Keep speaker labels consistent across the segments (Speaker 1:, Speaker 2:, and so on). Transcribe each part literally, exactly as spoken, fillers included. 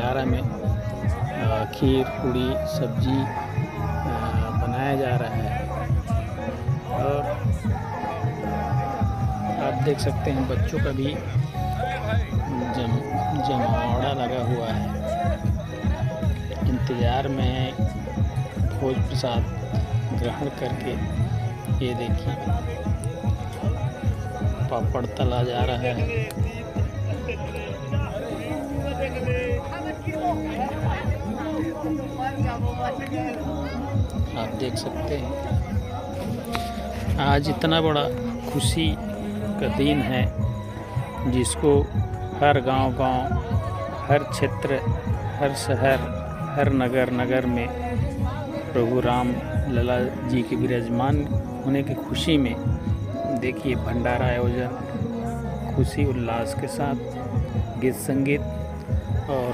Speaker 1: भंडारा में खीर पूड़ी सब्जी बनाया जा रहा है। और आप देख सकते हैं बच्चों का भी जम जमावड़ा लगा हुआ है, इंतज़ार में है भोज प्रसाद ग्रहण करके। ये देखिए पापड़ तला जा रहा है। आप देख सकते हैं आज इतना बड़ा खुशी का दिन है जिसको हर गांव-गांव, हर क्षेत्र, हर शहर, हर नगर नगर में प्रभु राम लला जी के विराजमान होने की खुशी में देखिए भंडारा आयोजन खुशी उल्लास के साथ गीत संगीत और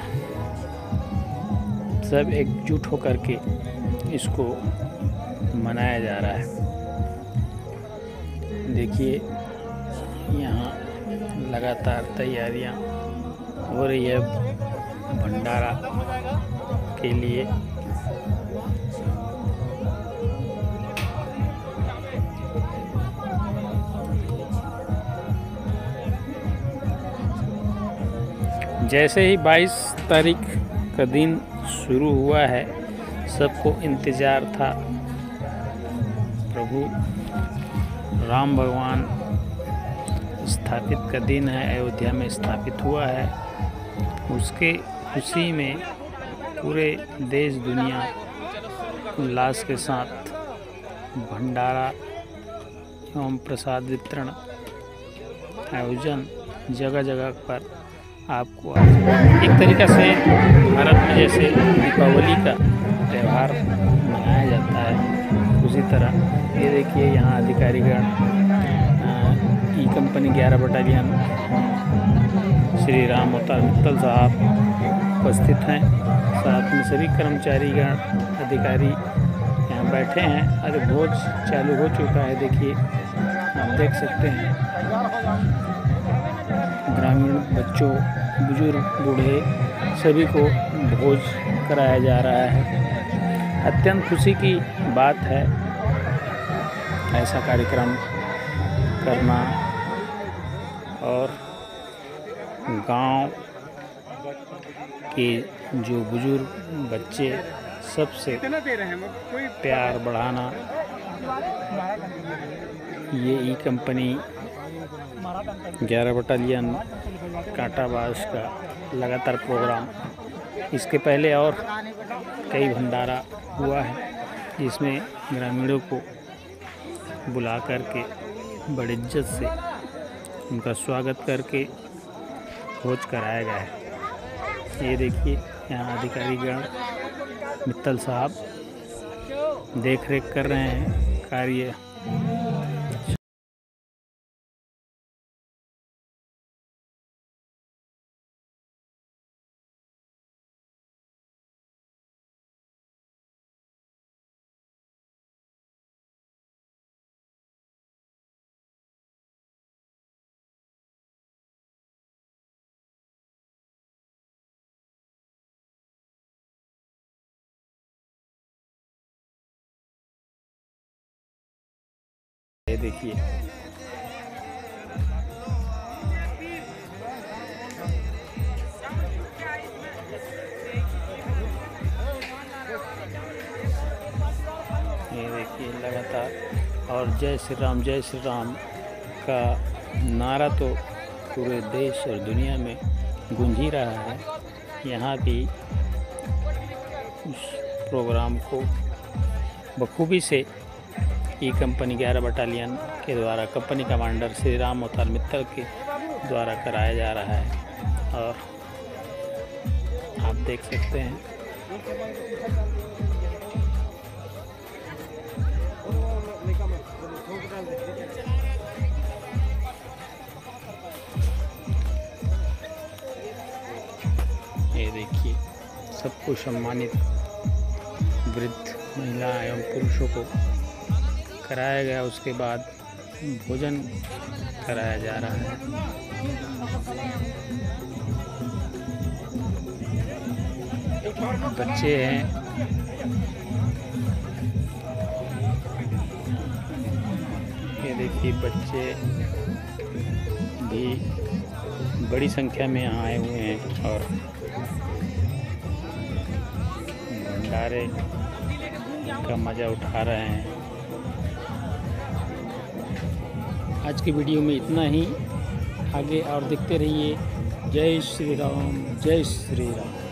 Speaker 1: सब एकजुट होकर के इसको मनाया जा रहा है। देखिए यहाँ लगातार तैयारियां हो रही है भंडारा के लिए। जैसे ही बाईस तारीख का दिन शुरू हुआ है, सबको इंतज़ार था। प्रभु राम भगवान स्थापित का दिन है, अयोध्या में स्थापित हुआ है। उसके खुशी में पूरे देश दुनिया उल्लास के साथ भंडारा एवं प्रसाद वितरण आयोजन जगह जगह पर आपको एक तरीक़ा से भारत में जैसे दीपावली का त्यौहार मनाया जाता है, उसी तरह ये देखिए यहाँ अधिकारीगण ई कंपनी ग्यारह बटालियन श्री राम अवतार मित्तल साहब उपस्थित हैं। साथ में सभी कर्मचारीगण अधिकारी यहाँ बैठे हैं। अरे भोज चालू हो चुका है, देखिए आप देख सकते हैं। ग्रामीण बच्चों, बुजुर्ग, बूढ़े सभी को भोज कराया जा रहा है। अत्यंत खुशी की बात है ऐसा कार्यक्रम करना। और गांव के जो बुजुर्ग बच्चे सबसे प्यार बढ़ाना, ये ई कंपनी ग्यारह बटालियन कांटाबाज का लगातार प्रोग्राम, इसके पहले और कई भंडारा हुआ है जिसमें ग्रामीणों को बुला करके बड़ी इज्जत से उनका स्वागत करके भोज कराया गया है। ये देखिए यहाँ अधिकारीगण मित्तल साहब देख रेख कर रहे हैं कार्य। ये देखिए ये देखिए लगातार और जय श्री राम जय श्री राम का नारा तो पूरे देश और दुनिया में गूंज ही रहा है। यहाँ भी उस प्रोग्राम को बखूबी से ई कंपनी ग्यारह बटालियन के द्वारा कंपनी कमांडर श्री राम अवतार मित्तल के द्वारा कराया जा रहा है। और आप देख सकते हैं ये देखिए सबको सम्मानित वृद्ध महिला एवं पुरुषों को कराया गया। उसके बाद भोजन कराया जा रहा है। बच्चे हैं। ये देखिए बच्चे भी बड़ी संख्या में यहाँ आए हुए हैं और भंडारे का मज़ा उठा रहे हैं। आज की वीडियो में इतना ही। आगे और देखते रहिए। जय श्री राम, जय श्री राम।